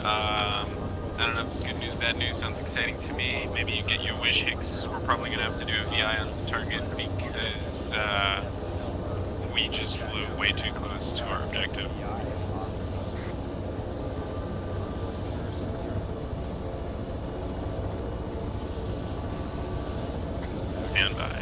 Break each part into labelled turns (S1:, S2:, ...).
S1: I don't know if it's good news, bad news. Sounds exciting to me. Maybe you get your wish, Hicks. We're probably gonna have to do a VI on the target because we just flew way too close to our objective. Stand by.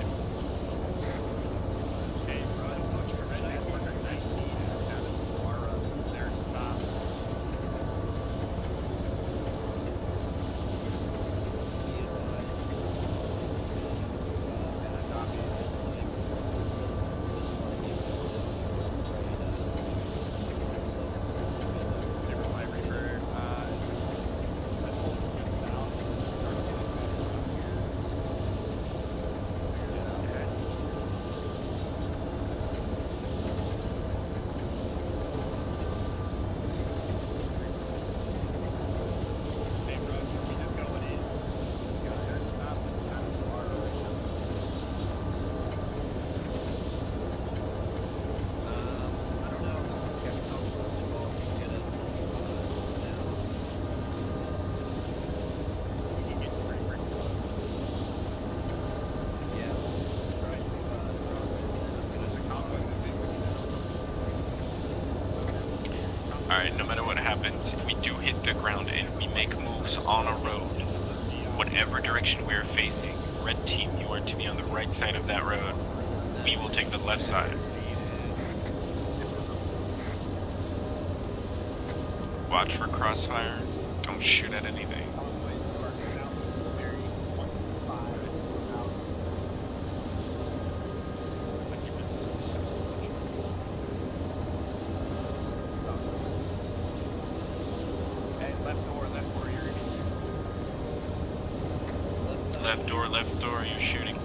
S1: Alright, no matter what happens, if we do hit the ground and we make moves on a road, whatever direction we're facing, red team, you are to be on the right side of that road. We will take the left side. Watch for crossfire. Don't shoot at anything. Left door, you're shooting.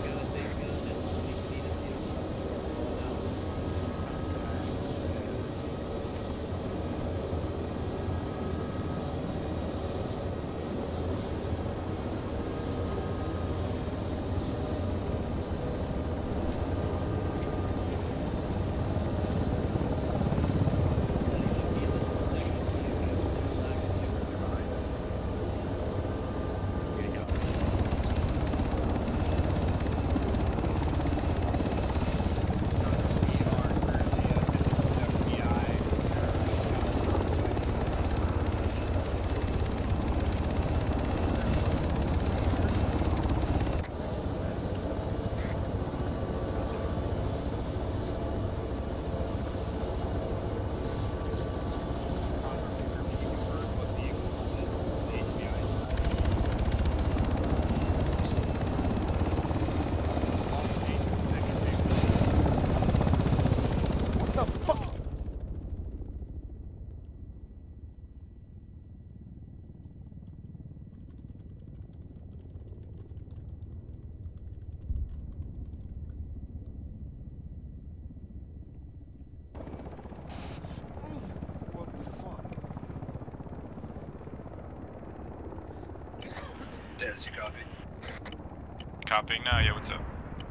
S2: Dez, you copy?
S1: Copying now, yeah, what's up?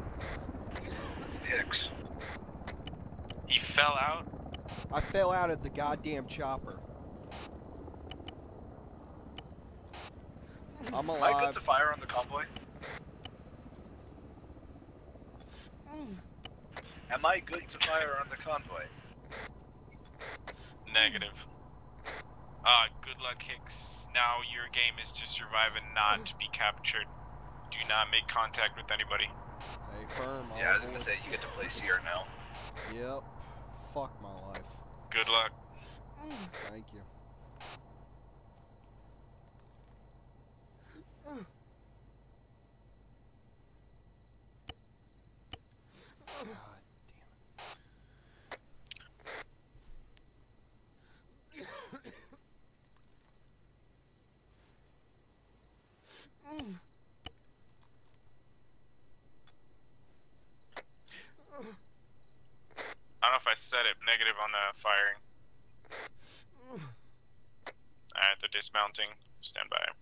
S2: Hicks.
S1: He fell out?
S3: I fell out of the goddamn chopper. I'm alive.
S2: Am I good to fire on the convoy? Am I good to fire on the convoy?
S1: Negative. Good luck, Hicks. Now your game is to survive and not to be captured. Do not make contact with anybody.
S3: Hey, firm.
S2: Yeah, I was gonna say, you get to play Seer now.
S3: Yep. Fuck my life.
S1: Good luck.
S3: Thank you. God damn it.
S1: I don't know if I said it, negative on the firing. Alright, they're dismounting. Stand by.